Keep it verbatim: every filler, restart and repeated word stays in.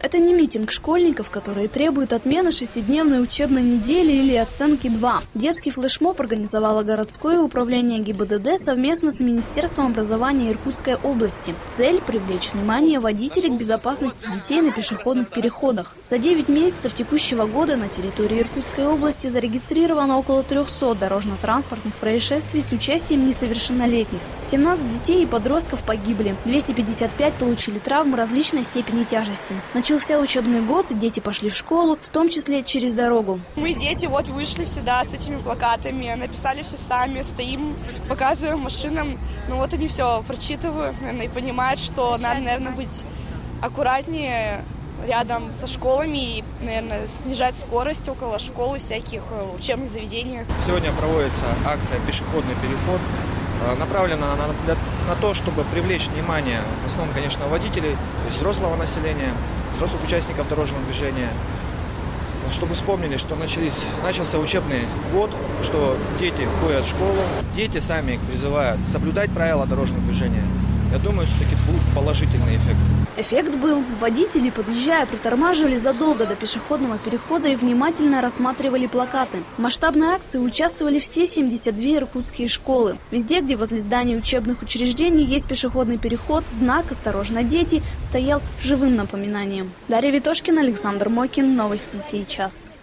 Это не митинг школьников, которые требуют отмены шестидневной учебной недели или оценки два. Детский флешмоб организовало городское управление ГИБДД совместно с Министерством образования Иркутской области. Цель – привлечь внимание водителей к безопасности детей на пешеходных переходах. За девять месяцев текущего года на территории Иркутской области зарегистрировано около трёхсот дорожно-транспортных происшествий с участием несовершеннолетних. семнадцать детей и подростков погибли, двести пятьдесят пять получили травмы различной степени тяжести. Начался учебный год, дети пошли в школу, в том числе через дорогу. Мы, дети, вот вышли сюда с этими плакатами, написали все сами, стоим, показываем машинам. Ну вот они все прочитывают, наверное, и понимают, что надо, наверное, быть аккуратнее рядом со школами и, наверное, снижать скорость около школ и всяких учебных заведений. Сегодня проводится акция «Пешеходный переход». Направлена на, для, на то, чтобы привлечь внимание, в основном, конечно, водителей, то есть взрослого населения, взрослых участников дорожного движения, чтобы вспомнили, что начались, начался учебный год, что дети ходят в школу, дети сами их призывают соблюдать правила дорожного движения. Я думаю, все-таки будет положительный эффект. Эффект был. Водители, подъезжая, притормаживали задолго до пешеходного перехода и внимательно рассматривали плакаты. В масштабной акции участвовали все семьдесят две иркутские школы. Везде, где возле зданий учебных учреждений есть пешеходный переход, знак «Осторожно, дети» стоял живым напоминанием. Дарья Витошкина, Александр Мокин. Новости сейчас.